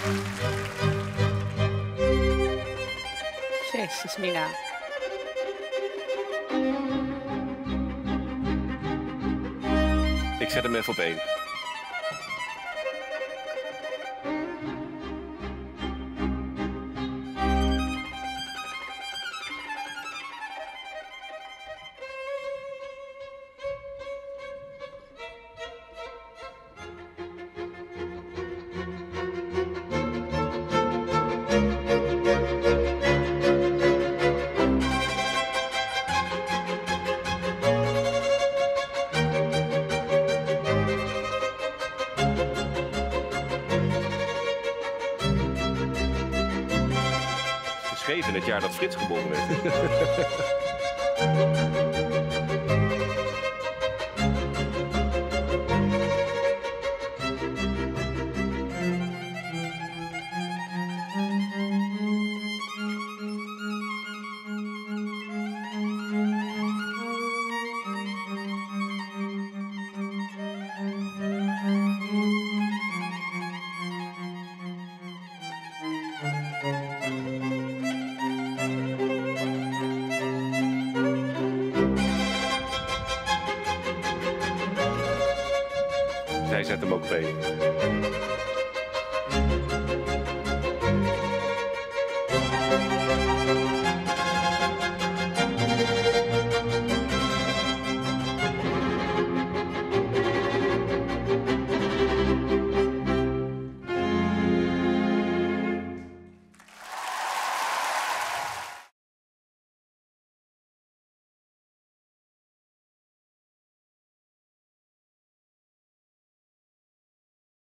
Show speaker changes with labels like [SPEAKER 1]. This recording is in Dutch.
[SPEAKER 1] Jezus, Mina.
[SPEAKER 2] Ik zet hem even op 1. Geschreven in het jaar dat Frits geboren werd. Zij zet hem ook op 1.